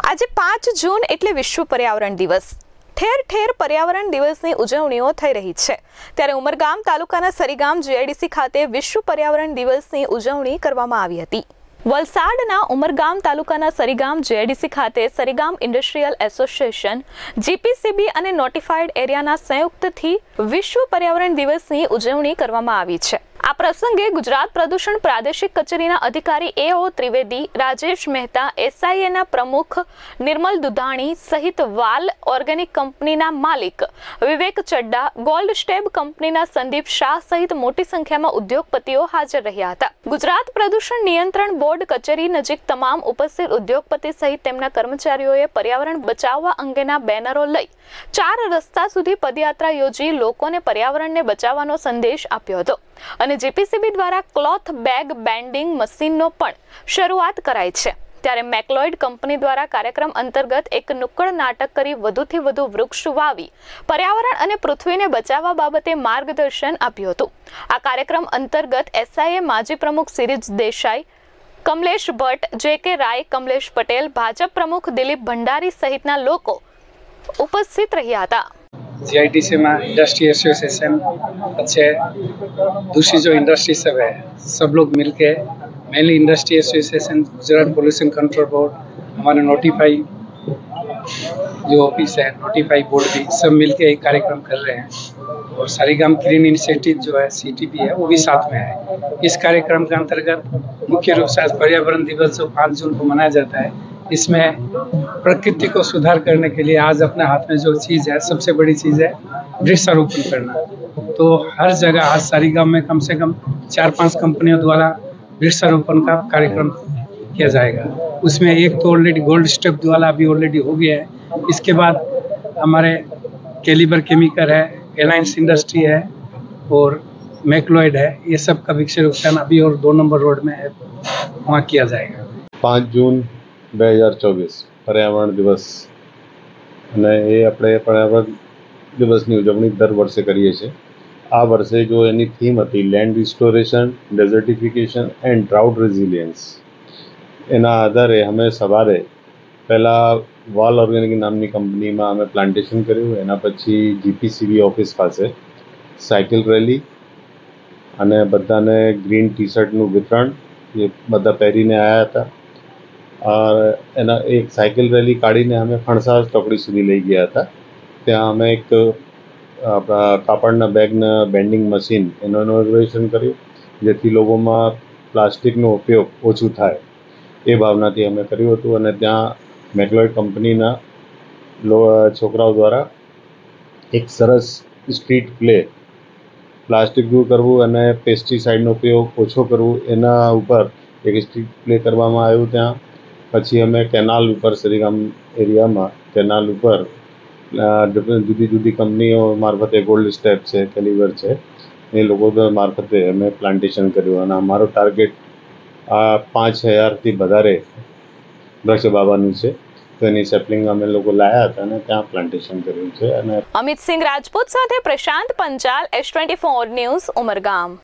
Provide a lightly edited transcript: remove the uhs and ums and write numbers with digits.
આજે 5 જૂન એટલે વિશ્વ પર્યાવરણ દિવસ। ઠેર ઠેર પર્યાવરણ દિવસની ઉજવણીઓ થઈ રહી છે, ત્યારે ઉમરગામ તાલુકાના સરીગામ જીઆઈડીસી ખાતે વિશ્વ પર્યાવરણ દિવસની ઉજવણી કરવામાં આવી હતી। વલસાડના ઉમરગામ તાલુકાના સરીગામ જીઆઈડીસી ખાતે સરીગામ ઇન્ડસ્ટ્રીયલ એસોસિએશન, જીપીસીબી અને નોટિફાઈડ એરિયાના સંયુક્તથી વિશ્વ પર્યાવરણ દિવસની ઉજવણી કરવામાં આવી છે। આ પ્રસંગે ગુજરાત પ્રદૂષણ પ્રાદેશિક કચેરીના અધિકારી એઓ ત્રિવેદી, રાજેશ મહેતા, એસઆઈએના પ્રમુખ નિર્મલ દુધાણી સહિત વાલ ઓર્ગેનિક કંપનીના માલિક વિવેક ચડ્ડા, ગોલ્ડ સ્ટેબ કંપનીના સંદીપ શાહ સહિત મોટી સંખ્યામાં ઉદ્યોગપતિઓ હાજર રહ્યા હતા। ગુજરાત પ્રદૂષણ નિયંત્રણ બોર્ડ કચેરી નજીક તમામ ઉપસ્થિત ઉદ્યોગપતિ સહિત તેમના કર્મચારીઓએ પર્યાવરણ બચાવવા અંગેના બેનરો લઈ 4 રસ્તા સુધી પદયાત્રા યોજી લોકોને પર્યાવરણને બચાવવાનો સંદેશ આપ્યો હતો અને જીપીસીબી દ્વારા ક્લોથ બેગ બેન્ડિંગ મશીનનો પણ શરૂઆત કરાઈ છે। ત્યારે મેકલોઇડ કંપની દ્વારા કાર્યક્રમ અંતર્ગત એક નુક્કડ નાટક કરી વધુથી વધુ વૃક્ષ વાવી પર્યાવરણ અને પૃથ્વીને બચાવવા બાબતે માર્ગદર્શન આપ્યું હતું। આ કાર્યક્રમ અંતર્ગત એસઆઈએ માજી પ્રમુખ સિરીજ દેસાઈ, કમલેશ ભટ્ટ, જેકે રાય, કમલેશ પટેલ, ભાજપ प्रमुख दिलीप भंडारी सहितना लोग उपस्थित रहा था। जीआईडीसी में इंडस्ट्री एसोसिएशन अच्छे दूसरी जो इंडस्ट्री सब है, सब लोग मिलके mainly industry association, Gujarat pollution control board, हमारे नोटिफाई जो ऑफिस है नोटिफाई बोर्ड भी सब मिलके एक कार्यक्रम कर रहे हैं और सरीगाम ग्रीन इनिशिएटिव जो है सीटीपी है वो भी साथ में है। इस कार्यक्रम के अंतर्गत मुख्य रूप से आज पर्यावरण दिवस जो 5 जून को मनाया जाता है, इसमें प्रकृति को सुधार करने के लिए आज अपने हाथ में जो चीज़ है, सबसे बड़ी चीज़ है वृक्षारोपण करना। तो हर जगह आज सरीगाम में कम से कम 4-5 कंपनियों द्वारा वृक्षारोपण का कार्यक्रम किया जाएगा। उसमें एक तो ऑलरेडी गोल्ड स्टेप वाला अभी ऑलरेडी हो गया है। इसके बाद हमारे कैलिबर केमिकल है, एलायंस इंडस्ट्री है और मैक्लॉयड है, ये सब का वृक्षारोपण अभी और 2 नंबर रोड में है, वहाँ किया जाएगा। 5 जून 2024 पर्यावरण दिवस અને એ આપણે પર્યાવરણ દિવસની ઉજવણી દર વર્ષે કરીએ છીએ। આ વર્ષે જો એની થીમ હતી land restoration, desertification and drought resilience, એના આધારે અમે સવારે પહેલાં વાલ ઓર્ગેનિક નામની કંપનીમાં અમે પ્લાન્ટેશન કર્યું, એના પછી જીપીસીબી ઓફિસ પાસે સાયકલ રેલી અને બધાને ગ્રીન ટી શર્ટનું વિતરણ એ બધા પહેરીને આવ્યા હતા। એના એક સાયકલ રેલી કાઢીને અમે ફણસા ચોકડી સુધી લઈ ગયા હતા। ત્યાં અમે એક આપણા કાપડના બેગના બેન્ડિંગ મશીન એનું ઇનોગ્રેશન કર્યું, જેથી લોકોમાં પ્લાસ્ટિકનો ઉપયોગ ઓછું થાય એ ભાવનાથી અમે કર્યું હતું। અને ત્યાં મેકલોઇડ કંપનીના છોકરાઓ દ્વારા એક સરસ સ્ટ્રીટ પ્લે, પ્લાસ્ટિક દૂર કરવું અને પેસ્ટિસાઇડનો ઉપયોગ ઓછો કરવું એના ઉપર એક સ્ટ્રીટ પ્લે કરવામાં આવ્યું। ત્યાં પછી અમે કેનાલ ઉપર સરીગામ એરિયામાં કેનાલ ઉપર જુદી જુદી કંપનીઓ મારફતે ગોલ્ડ સ્ટેપ છે, કેલિબર છે, એ લોકો મારફતે અમે પ્લાન્ટેશન કર્યું અને અમારો ટાર્ગેટ આ 5000થી વધારે વૃક્ષ વાવવાનું છે। તો એની સેપલિંગ અમે લોકો લાયા હતા અને ત્યાં પ્લાન્ટેશન કર્યું છે। અને અમિત સિંહ રાજપૂત સાથે પ્રશાંત પંચાલ, S24 ન્યૂઝ, ઉમરગામ।